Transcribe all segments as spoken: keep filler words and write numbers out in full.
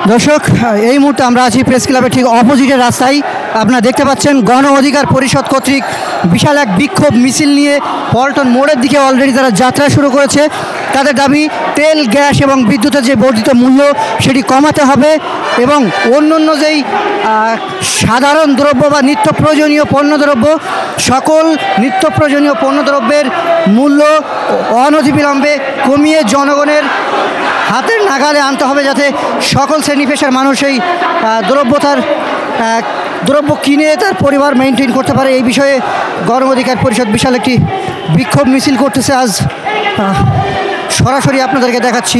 দর্শক, এই মুহূর্তে আমরা আছি প্রেস ক্লাবের ঠিক অপোজিটের রাস্তায়। আপনারা দেখতে পাচ্ছেন গণ অধিকার পরিষদ কর্তৃক বিশাল এক বিক্ষোভ মিছিল নিয়ে পল্টন মোড়ের দিকে অলরেডি তারা যাত্রা শুরু করেছে। তাদের দাবি তেল, গ্যাস এবং বিদ্যুতের যে বর্ধিত মূল্য সেটি কমাতে হবে এবং অন্য অন্য যেই সাধারণ দ্রব্য বা নিত্য প্রয়োজনীয় পণ্যদ্রব্য, সকল নিত্য প্রয়োজনীয় পণ্যদ্রব্যের মূল্য অনতিবিলম্বে কমিয়ে জনগণের হাতের নাগালে আনতে হবে, যাতে সকল শ্রেণী পেশার মানুষ এই দ্রব্যতার দ্রব্য কিনে তার পরিবার মেনটেন করতে পারে। এই বিষয়ে গণ অধিকার পরিষদ বিশাল একটি বিক্ষোভ মিছিল করতেছে। আজ সরাসরি আপনাদেরকে দেখাচ্ছি।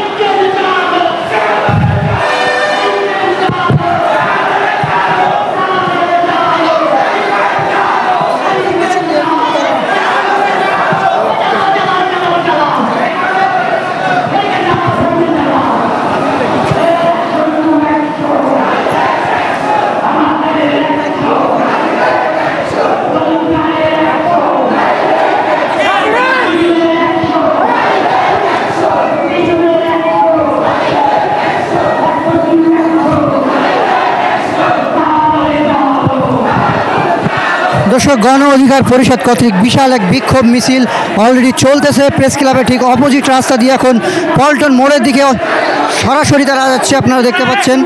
দর্শক, গণ অধিকার পরিষদ কর্তৃক বিশাল এক বিক্ষোভ মিছিল অলরেডি চলতেছে প্রেস ক্লাবের ঠিক অপোজিট রাস্তা দিয়ে। এখন পল্টন মোড়ের দিকে সরাসরি তারা যাচ্ছে, আপনারা দেখতে পাচ্ছেন।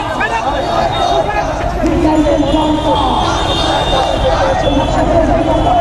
Come on.